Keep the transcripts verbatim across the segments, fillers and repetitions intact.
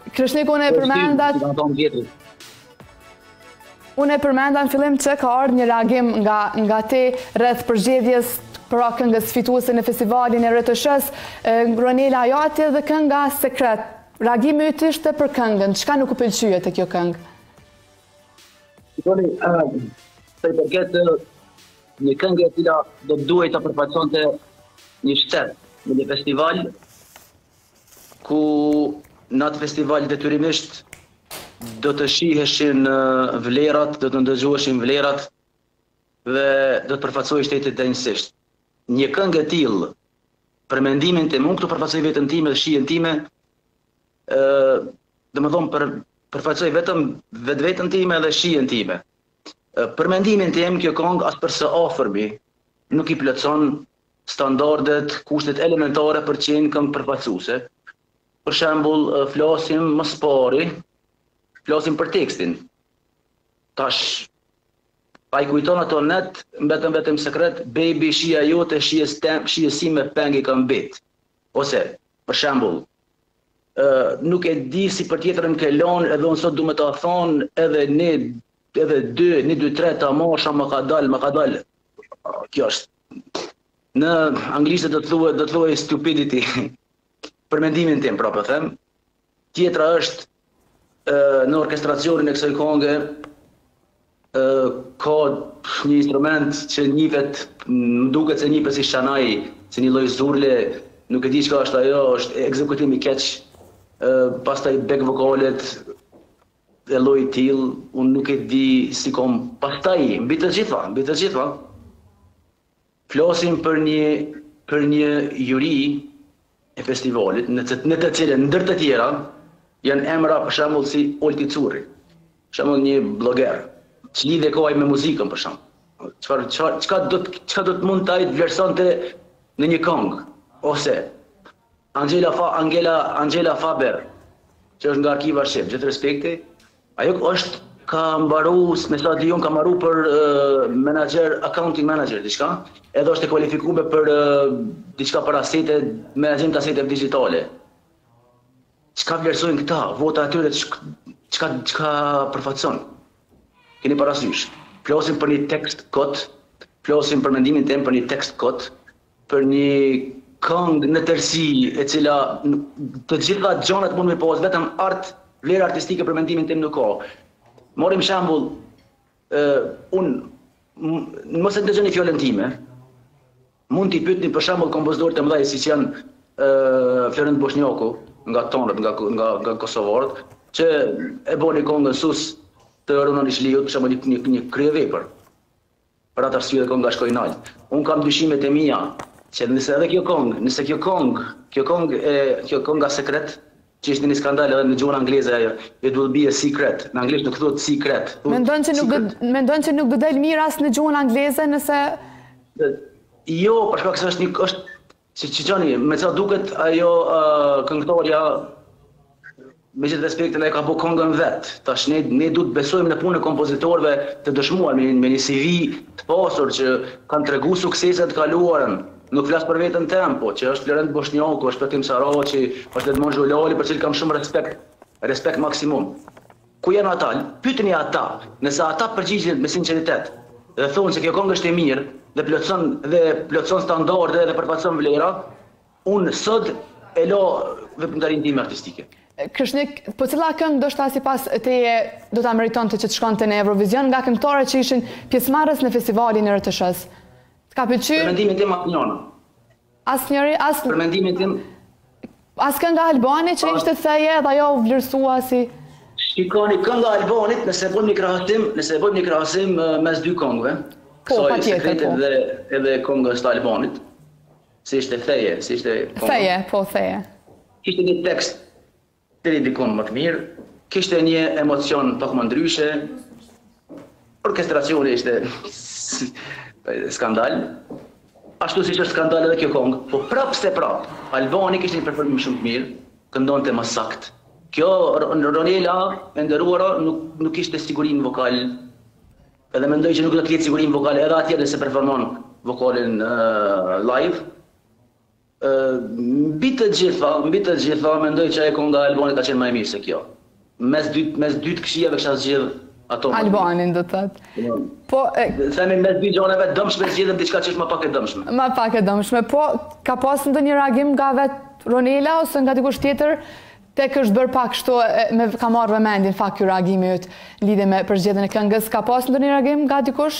Krishnik, unë e përmendat... Unë e përmenda në fillim që ka ardhur një reagim nga, nga te rreth përgjedhjes për këngës fituese në festivalin e R T S-s, Ronela Ajati dhe kënga Sekret. Reagimi yt ishte për këngën, çka nuk u pëlqye te kjo këngë? Shikoni, sa i përket një këngë e cila do të duhej ta përfaqësonte një shtet në një festival, ku në atë festival detyrimisht do të shiheshin vlerat, do të ndëgjoheshin vlerat dhe do të përfaqësojë shtetin danjësisht. Një këngë e tillë, për mendimin tim, unë këtu përfaqësoj veten time dhe shijen time, ë, domethënë për përfaqësoj vetëm vetveten time dhe shijen time. Për mendimin tim, kjo këngë as për së afërmi nuk i plotson standardet, kushtet elementare për të qenë këngë përfaqësuese. Për shembull, flasim më së pari, flasim për tekstin. Tash, pa i kujton ato net, mbetëm vetëm sekret, baby, shija jote, shija si me pengi kam bit. Ose, për shembull, uh, nuk e di si për tjetërën ke lanë, edhe unë sot du me ta thonë, edhe ne, edhe dy, një, dy, tre, ta mosha, më ka dal, më ka dal. Kjo është, në anglisht do të thuaj, do të thuaj stupidity. Për mendimin tim, pra po them. Tjetra është, në orkestracionin e kësaj këngë ka një instrument që njihet, më duket se njihet si shanai, si një lloj zurle, nuk e di çka është ajo, është ekzekutim i keq, pastaj back vokalet e lloj till, unë nuk e di si kom, pastaj mbi të gjitha, mbi të gjitha, flasim për një për një juri e festivalit, në të, në të cilën ndër të tjera janë emra për shembull si Olti Curri, për shembull një bloger, që lidhe kohaj me muzikën për shembull. Çfarë çfarë çka do çka do të mund të ai të vlerësonte në një këngë, ose Angela Fa, Angela Angela Faber, që është nga arkiva shqip, gjithë respekti, ajo është ka mbaru, me sa dijon ka mbaru për uh, manager, accounting manager, diçka, edhe është e kualifikuar për uh, diçka për asete, menaxhim të aseteve digjitale. Çka vlerësojnë këta, vota atyre, çka çka përfaqëson? Keni parasysh. Flasim për një tekst kot, flasim për mendimin tim për një tekst kot, për një këngë në tërësi e cila të gjitha gjonat mund me pas, vetëm art, vlerë artistike për mendimin tim nuk ka. Morim shembull, uh, unë mos e dëgjoni fjalën time. Mund t'i pyetni për shembull kompozitorët e mëdhenj siç janë uh, Florent Boshnjaku, nga tonët, nga, nga, nga kosovarët, që e boni këngën sus të Ronon Ishliut, për shembull një, një kryevepër. Për atë arsye kënga shkoi nalt. Unë kam dyshimet e mia, që nëse edhe kjo këngë, nëse kjo këngë, kjo këngë e kjo kënga Sekret, që ishte një skandal edhe në gjuhën angleze ajo, it will be a secret. Në anglisht nuk thuhet secret. Mendon që nuk mendon që nuk do del mirë as në gjuhën angleze nëse jo, për shkak se është një është si çiçani, me sa duket ajo uh, këngëtarja me gjithë respektin e ka bu këngën vet. Tash ne ne duhet besojmë në punën e kompozitorëve të dëshmuar me, me një C V të pasur që kanë treguar suksese të kaluarën. Nuk flas për veten tem, po që është Florent Boshnjaku, është Petim Saraçi, është Edmond Xholali, për cilë kam shumë respekt, respekt maksimum. Ku janë ata? Pyetni ata, nëse ata përgjigjen me sinqeritet dhe thonë se kjo këngë është e mirë dhe plotson dhe plotson standarde dhe përfaqëson vlera, unë sot e la veprimtarinë time artistike. Krishnik, po cila këngë do shta sipas teje do ta meritonte që të shkonte në Eurovision nga këngëtarët që ishin pjesëmarrës në festivalin e R T S-s? Ka pëlqyer? Për mendimin tim Apinona. Asnjëri, as Për mendimin tim as kënga Albani që ishte theje dhe ajo u vlerësua si Shikoni, kënga Albanit, nëse bëjmë një krahasim, nëse bëjmë një krahasim mes dy këngëve, po, kësaj patjetër, Sekretit po. dhe edhe këngës së Albanit, si ishte theje, si ishte kënga. Theje, po theje. Kishte një tekst të dikon më të mirë, kishte një emocion pak më ndryshe, orkestracioni ishte skandal, ashtu si është skandal edhe kjo këngë, po prap se prap, Albani kishte një performim shumë të mirë, këndonte më sakt. Kjo Ronela, e nderuara, nuk nuk kishte sigurinë vokal. Edhe mendoj që nuk do të ketë sigurinë vokale edhe atje nëse performon vokalin uh, live. Mbi të gjitha, mbi të gjitha, mendoj që ajo kënga e Albonit ka qenë më e mirë se kjo. Mes dy mes dy të këshillave kisha zgjedh ato. Albanin do të thotë. Po, themi mes dy gjonave dëmshme zgjedhëm diçka që është më pak e dëmshme. Më pak e dëmshme, po ka pas ndonjë reagim nga vet Ronela ose nga dikush tjetër tek është bërë pak kështu me ka marrë vëmendjen fakt ky reagimi yt lidhje me përzgjedhjen e këngës, ka pas ndonjë reagim nga dikush?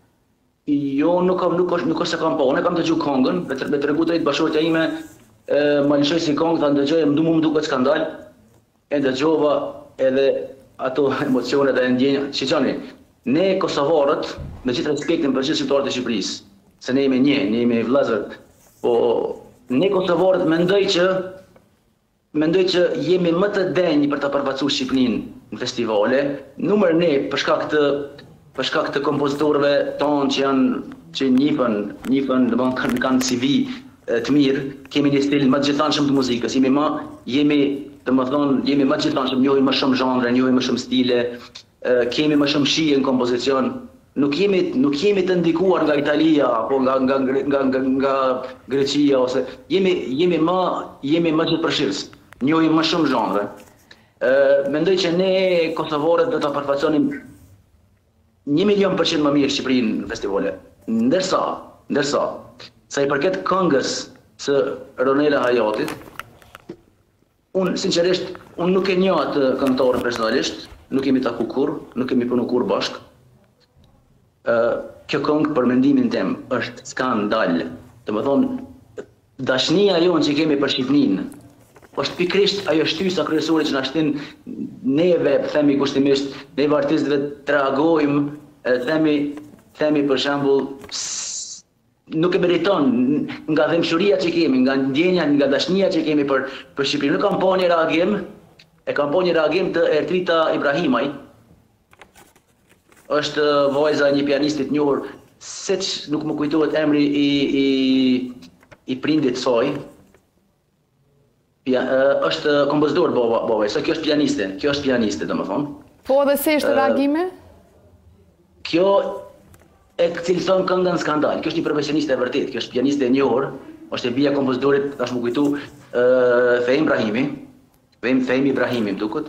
Jo, nuk kam nuk është nuk është se kam pa. Unë kam dëgjuar këngën, me tregu drejt bashkëshortja ime, më lëshoi si këngë, ta ndëgjoj, më më duket skandal. E ndëgjova edhe ato emocionet e ndjenja. Shiqoni, ne kosovarët, me gjithë respektin për gjithë shqiptarët e Shqipërisë, se ne jemi një, ne jemi vëllezër, po ne kosovarët mendoj që mendoj që jemi më të denjë për ta përfaqësuar Shqipërinë në festivale, numër ne për shkak të për shkak të kompozitorëve tonë që janë që njihen, njihen, domethënë kanë kanë C V të mirë, kemi një stil më të gjithanshëm të muzikës, jemi më jemi domethënë jemi më të gjithanshëm, njohim më shumë zhanre, njohim më shumë stile, kemi më shumë shije në kompozicion. Nuk jemi nuk jemi të ndikuar nga Italia apo nga nga nga nga, nga Greqia ose jemi jemi më jemi më gjithëpërfshirës. Njohim më shumë zhanre. Ë mendoj që ne kosovarët do ta përfaqësonim një milion përqind më mirë Shqipërinë në festivale. Ndërsa, ndërsa, sa i përket këngës së Ronela Hajatit, unë sinqerisht unë nuk e njoh atë këngëtarën personalisht, nuk kemi taku kurrë, nuk kemi punuar kurrë bashkë. Ë kjo këngë për mendimin tim është skandal. Domethënë dashnia jonë që kemi për Shqipërinë është pikrisht ajo shtysa kryesore që na shtin neve, themi kushtimisht, neve artistëve të reagojmë, themi, themi për shembull, nuk e meriton nga dëmshuria që kemi, nga ndjenja, nga dashnia që kemi për për Shqipërinë. Nuk kam pa një reagim, e kam pa një reagim të Ertrita Ibrahimaj. Është vajza e një pianistit njohur, siç nuk më kujtohet emri i i i prindit saj. Ja, uh, është kompozitor baba, baba, sa kjo është pianiste, kjo është pianiste domethënë. Po dhe si është reagimi? Uh, kjo e cilëson këngën skandal. Kjo është një profesioniste e vërtet, kjo është pianiste e njohur, është e bija kompozitorit, tash më kujtu, uh, Fehim Ibrahimi, Fehim Fehim Ibrahimi më duket.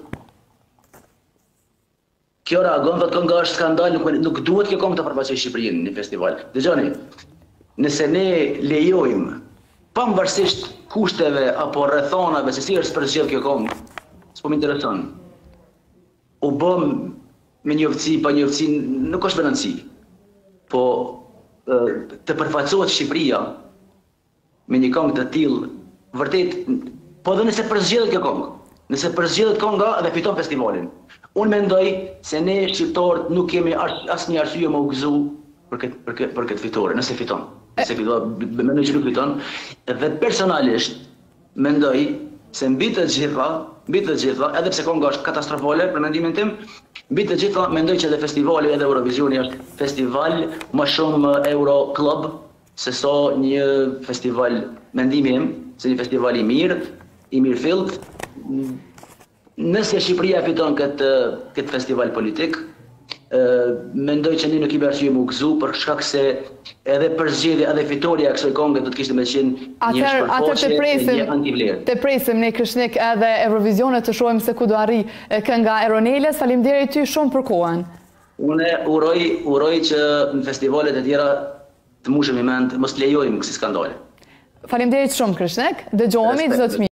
Kjo reagon thotë kënga është skandal, nuk, nuk duhet kjo këngë të përfaqësojë Shqipërinë në festival. Dëgjoni, nëse ne lejojmë pavarësisht kushteve apo rrethonave se si është përzgjedh kjo këngë, s'po më intereson. U bëm me njoftësi, pa njoftësi, nuk është me rëndësi. Po të përfaqësohet Shqipëria me një këngë të tillë, vërtet, po dhe nëse përzgjedhet kjo këngë, nëse përzgjedhet kënga dhe fiton festivalin. Unë mendoj se ne shqiptarët nuk kemi asnjë arsye më u gëzu për këtë për këtë për këtë fitore, nëse fiton. Se mendoj që nuk fiton, dhe personalisht mendoj se mbi të gjitha, mbi të gjitha, edhe pse kënga është katastrofale për mendimin tim, mbi të gjitha mendoj që edhe festivali edhe Eurovisioni është festival më shumë Euro Club se sa një festival, mendimi im, se një festival i mirë, i mirëfillt. Nëse Shqipëria fiton këtë këtë festival politik, mendoj që ne nuk kemi arsye më u gëzu për shkak se edhe përzgjedhja edhe fitoria e kësaj këngë do të kishte më qenë një shpërfaqe e një antivlerë. Të presim ne Krishnik edhe Eurovisionet të shohim se ku do arri kënga e Ronelës. Faleminderit ty shumë për kohën. Unë uroj uroj që në festivalet e tjera të mbushemi mend, mos lejojmë kësi skandale. Faleminderit shumë Krishnik. Dëgjohemi çdo të mirë.